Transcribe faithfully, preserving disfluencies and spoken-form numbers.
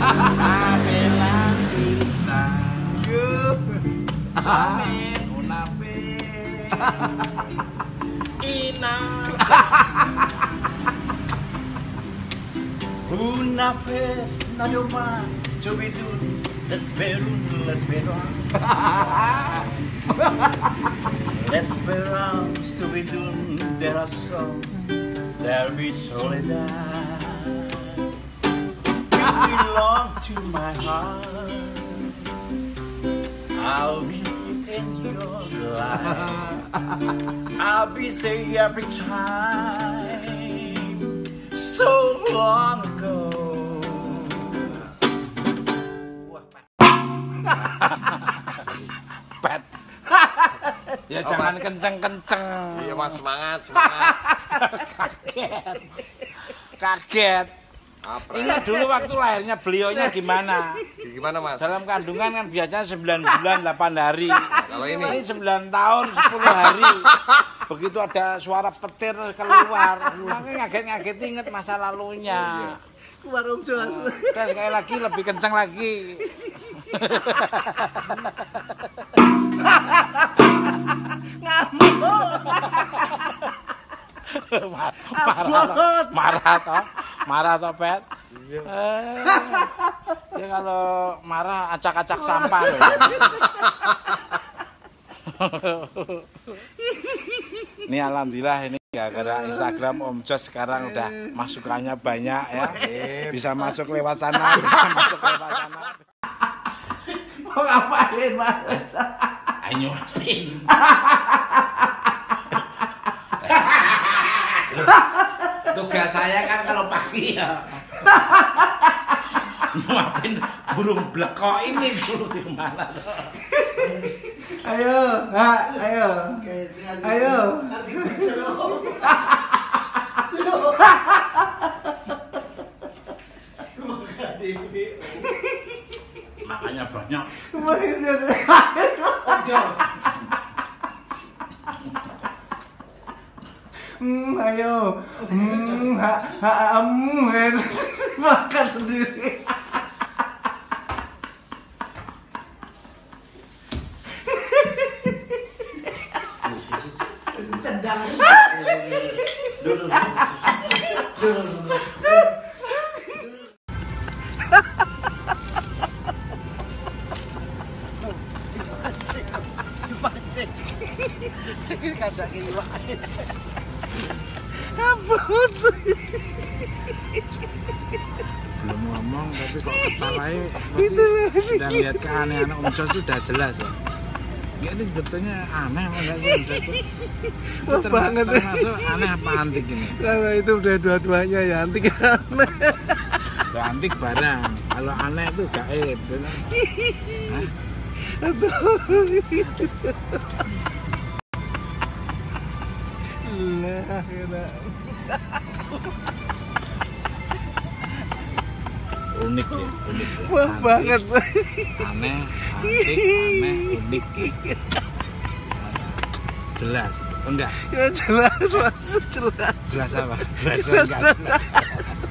Amelan kita. Amin unape. Ina. Unafes nadoma cubidun let's berun let's berun. Let's berun stubidun there are some there be soledad. You belong to my heart. I'll be in your life. I'll be say every time. So long ago. Pet. Ya oh, jangan kenceng-kenceng. Iya mas, semangat, semangat. Kaget. Kaget. Apa? Ingat dulu waktu lahirnya beliaunya gimana? Gimana mas? Dalam kandungan kan biasanya sembilan bulan delapan hari. Kalau ini? Ini sembilan tahun sepuluh hari. Begitu ada suara petir keluar, makanya ngaget-ngaget inget masa lalunya. Keluar Om Jos. Dan sekali lagi lebih kencang lagi. Ngamuk. Marah, marah toh, marah toh Pet. Eh, ya kalau marah acak-acak sampah loh. Ini alhamdulillah ini gara-gara Instagram Om Jos sekarang udah masukannya banyak ya. Bisa masuk lewat sana, bisa masuk lewat sana. Mau ngapain Mas? Ayo nyuapin. Tugas saya kan kalau pagi ya nyuapin burung blekok ini dulu gimana tuh. Ayo, ha, ayo. Ayo. Makanya banyak. Om Jos. Hmm, ayo. Hmm, ha, ha, hmm, makan sendiri. Tendang. Dulu. Dulu. Pancing. Ini kadang iwak. Ampun. Belum ngomong tapi kok kepalanya udah lihat keanehan Om Jos sudah jelas ya. Ya ini sebetulnya aneh enggak sih Om Jos itu? Itu banget termasuk aneh apa antik ini? Kalau itu udah dua-duanya ya antik aneh. Kalau antik barang, kalau aneh itu gaib. Hah? Lah, enak. Unik ya, unik ya. Wah Antik, banget. Aneh, antik, aneh, unik ya. Jelas, enggak? Ya jelas Mas, jelas. Jelas apa? Jelas enggak jelas.